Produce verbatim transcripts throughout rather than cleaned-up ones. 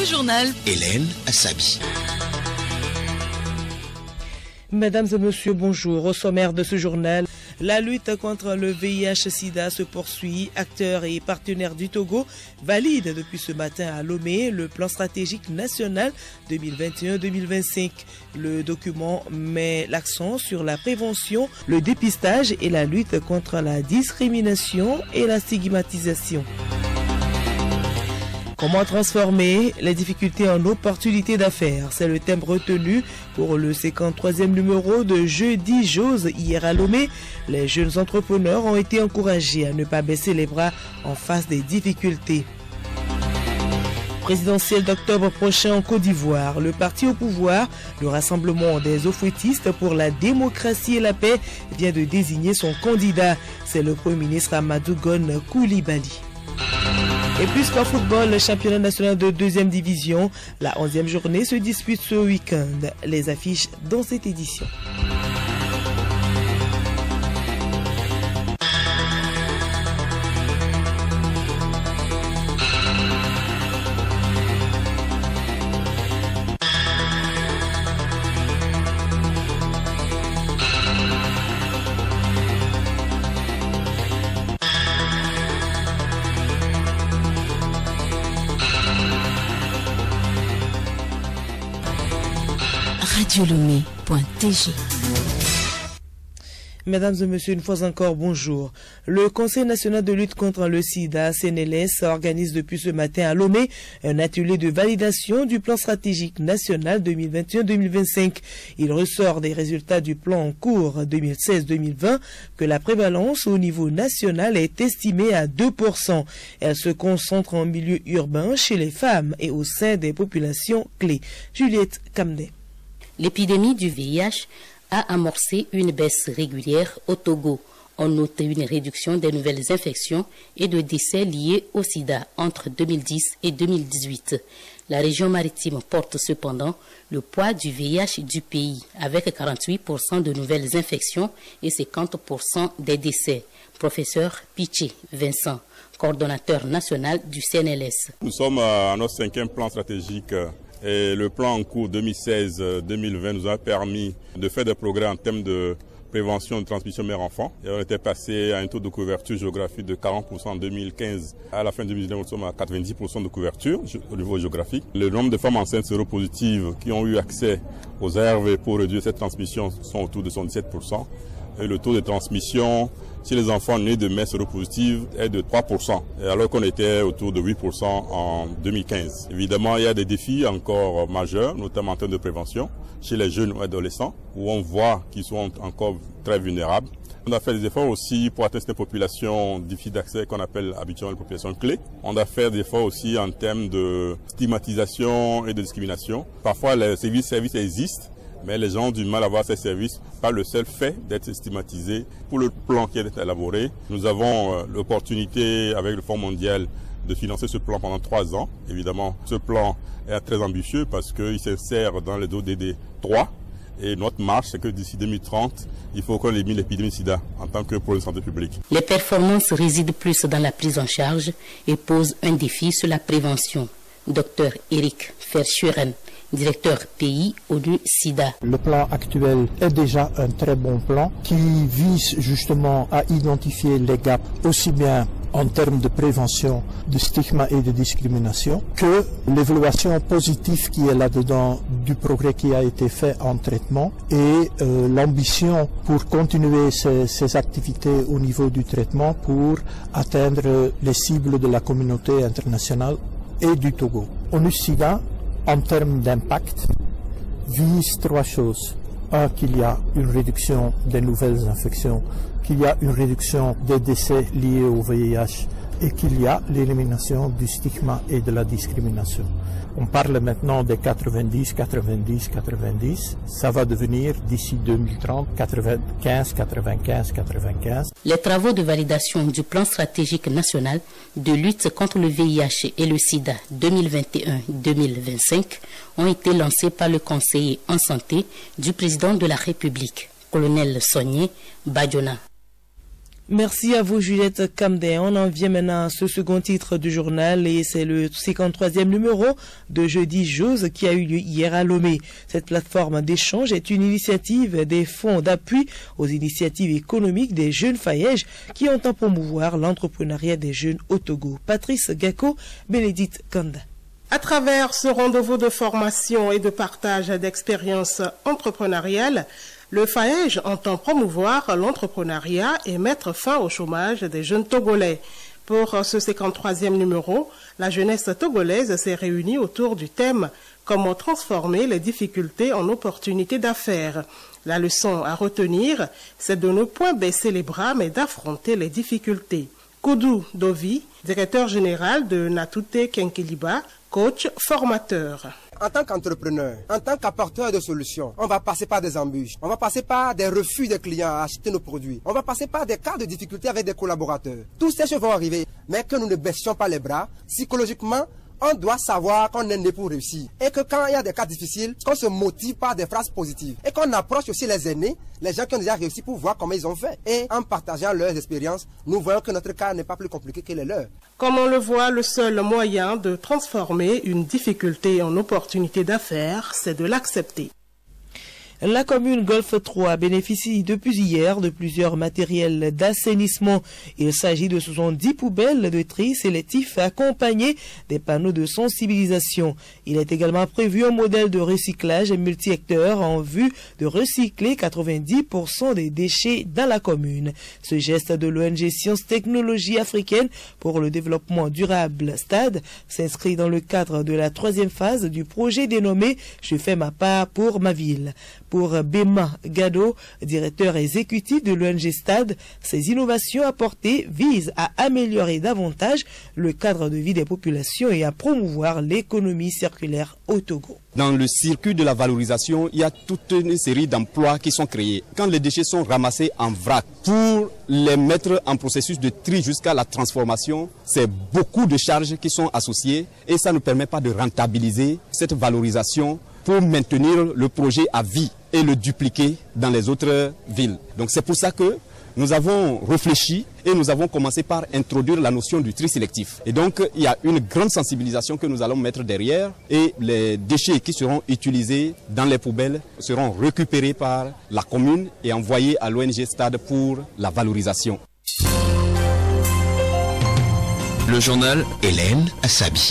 journal. Hélène Assabi. Mesdames et messieurs, bonjour. Au sommaire de ce journal, la lutte contre le V I H sida se poursuit. Acteurs et partenaires du Togo valident depuis ce matin à Lomé le plan stratégique national deux mille vingt et un deux mille vingt-cinq. Le document met l'accent sur la prévention, le dépistage et la lutte contre la discrimination et la stigmatisation. Comment transformer les difficultés en opportunités d'affaires? C'est le thème retenu pour le cinquante-troisième numéro de Jeudi Jose hier à Lomé. Les jeunes entrepreneurs ont été encouragés à ne pas baisser les bras en face des difficultés. Présidentielle d'octobre prochain en Côte d'Ivoire, le parti au pouvoir, le Rassemblement des Ofouettistes pour la démocratie et la paix, vient de désigner son candidat. C'est le Premier ministre Amadou Gon Koulibaly. Et puisqu'en football, le championnat national de deuxième division, la onzième journée se dispute ce week-end. Les affiches dans cette édition. radio lomé point t g. Mesdames et messieurs, une fois encore, bonjour. Le Conseil national de lutte contre le sida, C N L S, organise depuis ce matin à Lomé un atelier de validation du plan stratégique national deux mille vingt et un deux mille vingt-cinq. Il ressort des résultats du plan en cours deux mille seize deux mille vingt que la prévalence au niveau national est estimée à deux pour cent. Elle se concentre en milieu urbain, chez les femmes et au sein des populations clés. Juliette Kamdé. L'épidémie du V I H a amorcé une baisse régulière au Togo. On note une réduction des nouvelles infections et de décès liés au sida entre deux mille dix et deux mille dix-huit. La région maritime porte cependant le poids du V I H du pays, avec quarante-huit pour cent de nouvelles infections et cinquante pour cent des décès. Professeur Piché Vincent, coordonnateur national du C N L S. Nous sommes à notre cinquième plan stratégique. Et le plan en cours deux mille seize deux mille vingt nous a permis de faire des progrès en termes de prévention de transmission mère-enfant. Et on était passé à un taux de couverture géographique de quarante pour cent en deux mille quinze. À la fin de deux mille dix-neuf, nous sommes à quatre-vingt-dix pour cent de couverture au niveau géographique. Le nombre de femmes enceintes séropositives qui ont eu accès aux A R V pour réduire cette transmission sont autour de soixante-dix-sept pour cent. Et le taux de transmission chez les enfants nés de mères séropositives est de trois pour cent, alors qu'on était autour de huit pour cent en deux mille quinze. Évidemment, il y a des défis encore majeurs, notamment en termes de prévention, chez les jeunes ou adolescents, où on voit qu'ils sont encore très vulnérables. On a fait des efforts aussi pour atteindre ces populations difficiles d'accès qu'on appelle habituellement les populations clés. On a fait des efforts aussi en termes de stigmatisation et de discrimination. Parfois, les services, services existent, mais les gens ont du mal à voir ces services par le seul fait d'être stigmatisés. Pour le plan qui est élaboré, nous avons euh, l'opportunité avec le Fonds mondial de financer ce plan pendant trois ans. Évidemment, ce plan est très ambitieux parce qu'il s'insère dans les O D D trois. Et notre marche, c'est que d'ici deux mille trente, il faut qu'on élimine l'épidémie de sida en tant que problème de santé publique. Les performances résident plus dans la prise en charge et posent un défi sur la prévention. Docteur Eric Verschuren, directeur pays ONU SIDA. Le plan actuel est déjà un très bon plan qui vise justement à identifier les gaps aussi bien en termes de prévention, de stigma et de discrimination que l'évaluation positive qui est là-dedans du progrès qui a été fait en traitement et euh, l'ambition pour continuer ces, ces activités au niveau du traitement pour atteindre les cibles de la communauté internationale et du Togo. ONU SIDA, en termes d'impact, vise trois choses. Un, qu'il y a une réduction des nouvelles infections, qu'il y a une réduction des décès liés au V I H et qu'il y a l'élimination du stigma et de la discrimination. On parle maintenant des quatre-vingt-dix, quatre-vingt-dix, quatre-vingt-dix. Ça va devenir d'ici deux mille trente, quatre-vingt-quinze, quatre-vingt-quinze, quatre-vingt-quinze. Les travaux de validation du plan stratégique national de lutte contre le V I H et le sida deux mille vingt et un deux mille vingt-cinq ont été lancés par le conseiller en santé du président de la République, colonel Sogné Badiona. Merci à vous Juliette Camden. On en vient maintenant à ce second titre du journal et c'est le cinquante-troisième numéro de Jeudi Jose qui a eu lieu hier à Lomé. Cette plateforme d'échange est une initiative des fonds d'appui aux initiatives économiques des jeunes Faèges qui entend promouvoir l'entrepreneuriat des jeunes au Togo. Patrice Gako, Bénédicte Kanda. À travers ce rendez-vous de formation et de partage d'expériences entrepreneuriales, le Faège entend promouvoir l'entrepreneuriat et mettre fin au chômage des jeunes Togolais. Pour ce cinquante-troisième numéro, la jeunesse togolaise s'est réunie autour du thème « Comment transformer les difficultés en opportunités d'affaires ». La leçon à retenir, c'est de ne point baisser les bras mais d'affronter les difficultés. Koudou Dovi, directeur général de Natute Kenkeliba, coach formateur. En tant qu'entrepreneur, en tant qu'apporteur de solutions, on va passer par des embûches, on va passer par des refus des clients à acheter nos produits, on va passer par des cas de difficulté avec des collaborateurs. Tous ces choses vont arriver, mais que nous ne baissions pas les bras. Psychologiquement, on doit savoir qu'on est né pour réussir. Et que quand il y a des cas difficiles, qu'on se motive par des phrases positives. Et qu'on approche aussi les aînés, les gens qui ont déjà réussi pour voir comment ils ont fait. Et en partageant leurs expériences, nous voyons que notre cas n'est pas plus compliqué que les leurs. Comme on le voit, le seul moyen de transformer une difficulté en opportunité d'affaires, c'est de l'accepter. La commune Golfe trois bénéficie depuis hier de plusieurs matériels d'assainissement. Il s'agit de soixante-dix poubelles de tri sélectif accompagnées des panneaux de sensibilisation. Il est également prévu un modèle de recyclage multi-hectares en vue de recycler quatre-vingt-dix pour cent des déchets dans la commune. Ce geste de l'O N G Sciences Technologies africaines pour le développement durable STAD s'inscrit dans le cadre de la troisième phase du projet dénommé « Je fais ma part pour ma ville ». Pour Bema Gado, directeur exécutif de l'O N G STAD, ces innovations apportées visent à améliorer davantage le cadre de vie des populations et à promouvoir l'économie circulaire au Togo. Dans le circuit de la valorisation, il y a toute une série d'emplois qui sont créés. Quand les déchets sont ramassés en vrac, pour les mettre en processus de tri jusqu'à la transformation, c'est beaucoup de charges qui sont associées et ça ne permet pas de rentabiliser cette valorisation pour maintenir le projet à vie et le dupliquer dans les autres villes. Donc c'est pour ça que nous avons réfléchi et nous avons commencé par introduire la notion du tri sélectif. Et donc il y a une grande sensibilisation que nous allons mettre derrière et les déchets qui seront utilisés dans les poubelles seront récupérés par la commune et envoyés à l'O N G STAD pour la valorisation. Le journal Hélène Assabi.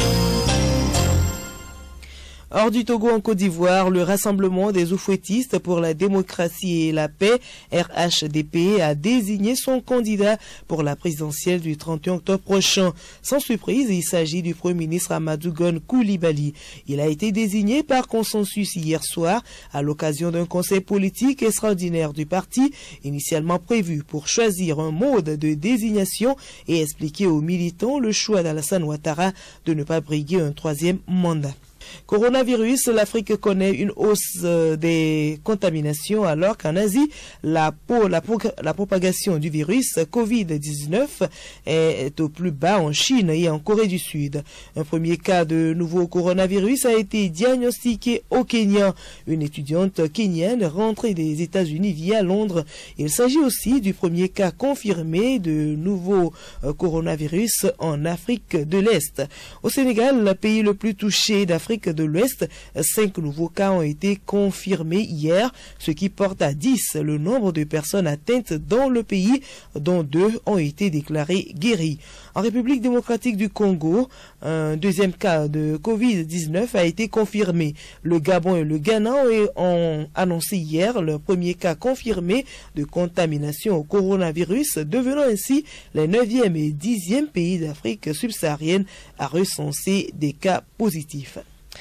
Hors du Togo en Côte d'Ivoire, le Rassemblement des Oufouettistes pour la démocratie et la paix, R H D P, a désigné son candidat pour la présidentielle du trente et un octobre prochain. Sans surprise, il s'agit du Premier ministre Amadou Gon Coulibaly. Il a été désigné par consensus hier soir à l'occasion d'un conseil politique extraordinaire du parti, initialement prévu pour choisir un mode de désignation et expliquer aux militants le choix d'Alassane Ouattara de ne pas briguer un troisième mandat. Coronavirus, l'Afrique connaît une hausse euh, des contaminations alors qu'en Asie, la, la, la propagation du virus covid dix-neuf est au plus bas en Chine et en Corée du Sud. Un premier cas de nouveau coronavirus a été diagnostiqué au Kenya. Une étudiante kenyane rentrée des États-Unis via Londres. Il s'agit aussi du premier cas confirmé de nouveau euh, coronavirus en Afrique de l'Est. Au Sénégal, le pays le plus touché d'Afrique de l'Ouest, cinq nouveaux cas ont été confirmés hier, ce qui porte à dix le nombre de personnes atteintes dans le pays, dont deux ont été déclarées guéries. En République démocratique du Congo, un deuxième cas de covid dix-neuf a été confirmé. Le Gabon et le Ghana ont annoncé hier leur premier cas confirmé de contamination au coronavirus, devenant ainsi les neuvième et dixième pays d'Afrique subsaharienne à recenser des cas positifs.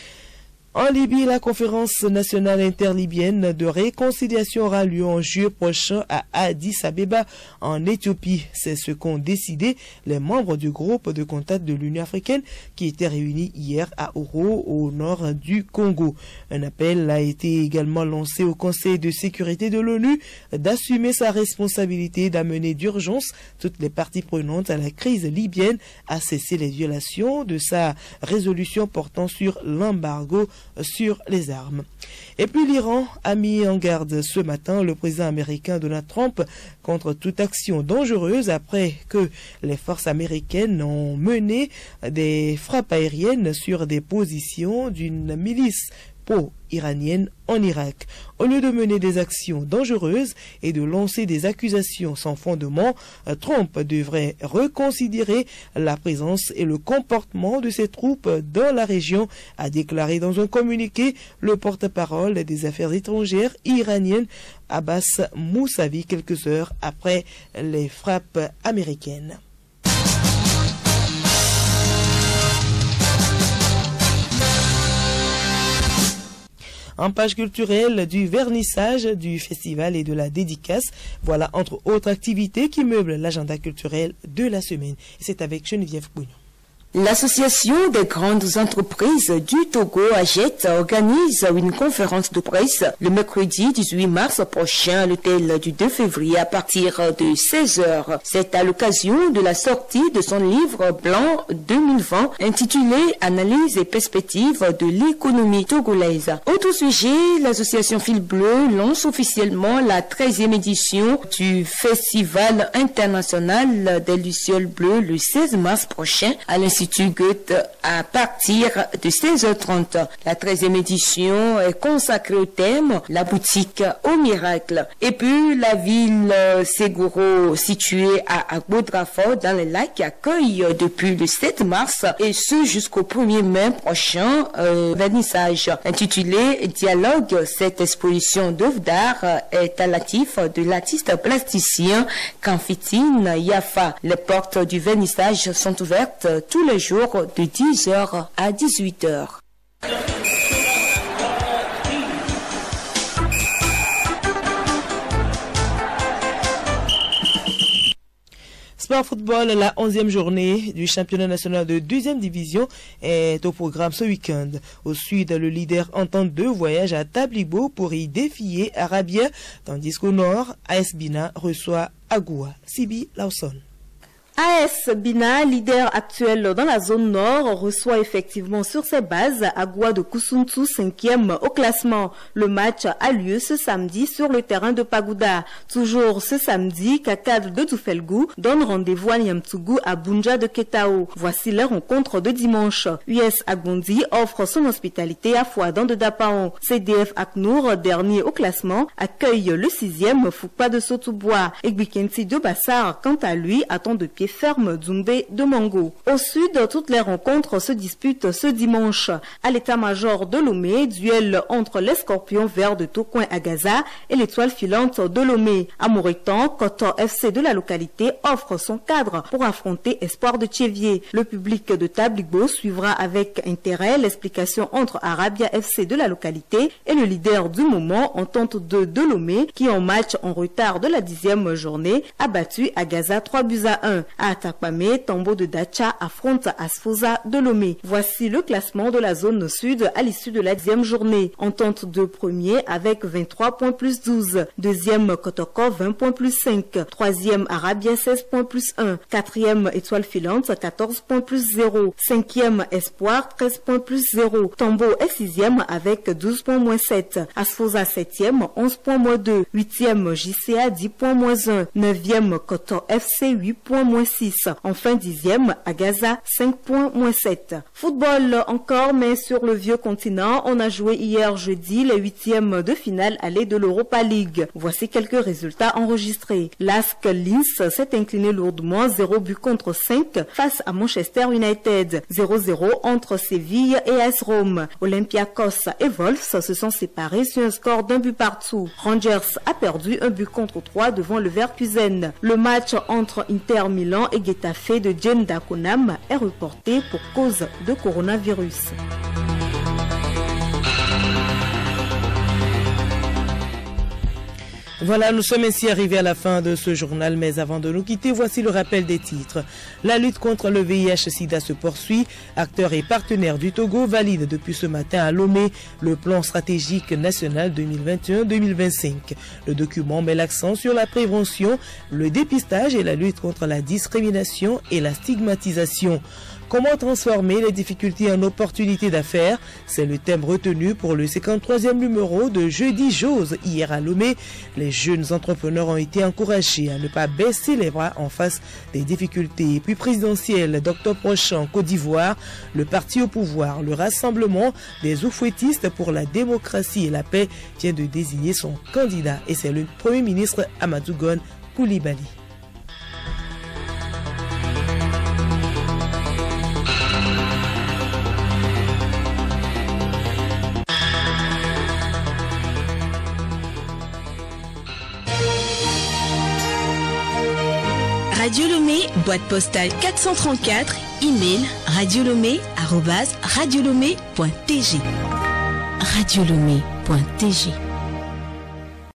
En Libye, la conférence nationale interlibyenne de réconciliation aura lieu en juillet prochain à Addis Abeba, en Éthiopie. C'est ce qu'ont décidé les membres du groupe de contact de l'Union africaine qui étaient réunis hier à Oro, au nord du Congo. Un appel a été également lancé au Conseil de sécurité de l'ONU d'assumer sa responsabilité d'amener d'urgence toutes les parties prenantes à la crise libyenne à cesser les violations de sa résolution portant sur l'embargo sur les armes. Et puis l'Iran a mis en garde ce matin le président américain Donald Trump contre toute action dangereuse après que les forces américaines ont mené des frappes aériennes sur des positions d'une milice pro-iranienne en Irak. Au lieu de mener des actions dangereuses et de lancer des accusations sans fondement, Trump devrait reconsidérer la présence et le comportement de ses troupes dans la région, a déclaré dans un communiqué le porte-parole des affaires étrangères iraniennes Abbas Moussavi quelques heures après les frappes américaines. En page culturelle, du vernissage du festival et de la dédicace. Voilà entre autres activités qui meublent l'agenda culturel de la semaine. C'est avec Geneviève Bouillon. L'association des grandes entreprises du Togo, A G E T, organise une conférence de presse le mercredi dix-huit mars prochain à l'hôtel du deux février à partir de seize heures. C'est à l'occasion de la sortie de son livre blanc deux mille vingt intitulé « Analyse et perspectives de l'économie togolaise ». Autre sujet, l'association Fil Bleu lance officiellement la treizième édition du Festival international des Lucioles Bleues le seize mars prochain à l'Institut Goethe à partir de seize heures trente. La treizième édition est consacrée au thème « La boutique au miracle ». Et puis la ville Séguro, située à Agbodrafort dans les lacs, accueille depuis le sept mars et ce jusqu'au premier mai prochain euh, vernissage intitulé « Dialogue ». Cette exposition d'œuvres d'art est à l'actif de l'artiste plasticien Kanfitine Yafa. Les portes du vernissage sont ouvertes tous les jours de dix heures à dix-huit heures. Sport football, la onzième journée du championnat national de deuxième division est au programme ce week-end. Au sud, le leader Entente deux voyage à Tablibo pour y défier Arabia, tandis qu'au nord, A S Bina reçoit Agoua. Sibi Lawson. A S Bina, leader actuel dans la zone nord, reçoit effectivement sur ses bases Agoua de Kusuntu, cinquième au classement. Le match a lieu ce samedi sur le terrain de Pagouda. Toujours ce samedi, Kakad de Toufelgou donne rendez-vous à Niamtougou à Bunja de Ketao. Voici les rencontres de dimanche. U S Agbondi offre son hospitalité à Fouadan de Dapaon. C D F Aknour, dernier au classement, accueille le sixième Foupa de Sotoubois. Egbikenti de Bassar, quant à lui, attend de pied ferme Dzumbé de Mango. Au sud, toutes les rencontres se disputent ce dimanche. À l'état-major de Lomé, duel entre les Scorpions verts de Tocoin à Gaza et l'étoile filante de Lomé. À Moritan, Kotor F C de la localité offre son cadre pour affronter Espoir de Tchévier. Le public de Tablibo suivra avec intérêt l'explication entre Arabia F C de la localité et le leader du moment, Entente deux de Lomé, qui en match en retard de la dixième journée a battu à Gaza trois buts à un. À Atakpame, Tambo de Dacha affronte Asfosa de Lomé. Voici le classement de la zone sud à l'issue de la dixième journée. Entente deux premier avec vingt-trois points plus douze. Deuxième Kotoko vingt points plus cinq. Troisième Arabia seize points plus un. Quatrième Étoile filante quatorze points plus zéro. Cinquième Espoir treize points plus zéro. Tambo est sixième avec douze points moins sept. Asfosa septième onze points moins deux. Huitième J C A dix points moins un. Neuvième Kotor F C huit points moins six. Enfin dixième, à Gaza, cinq points moins sept. Football encore, mais sur le vieux continent, on a joué hier jeudi les huitièmes de finale aller de l'Europa League. Voici quelques résultats enregistrés. L'A S C Linz s'est incliné lourdement, zéro but contre cinq face à Manchester United. zéro zéro entre Séville et A S Rome. Olympiakos et Wolves se sont séparés sur un score d'un but partout. Rangers a perdu un but contre trois devant le Leverkusen. Le match entre Inter Milan et Getafe de Jen Dakonam est reporté pour cause de coronavirus. Voilà, nous sommes ainsi arrivés à la fin de ce journal, mais avant de nous quitter, voici le rappel des titres. La lutte contre le V I H sida se poursuit. Acteurs et partenaires du Togo valident depuis ce matin à Lomé le plan stratégique national deux mille vingt et un deux mille vingt-cinq. Le document met l'accent sur la prévention, le dépistage et la lutte contre la discrimination et la stigmatisation. Comment transformer les difficultés en opportunités d'affaires? C'est le thème retenu pour le cinquante-troisième numéro de Jeudi Jose hier à Lomé. Les jeunes entrepreneurs ont été encouragés à ne pas baisser les bras en face des difficultés. Puis présidentielle d'octobre prochain en Côte d'Ivoire, le parti au pouvoir, le Rassemblement des Oufouettistes pour la démocratie et la paix, vient de désigner son candidat et c'est le Premier ministre Amadou Gon Coulibaly. Radio Lomé, boîte postale quatre cent trente-quatre, email radiolomé arobase radiolomé point t g. radiolomé point t g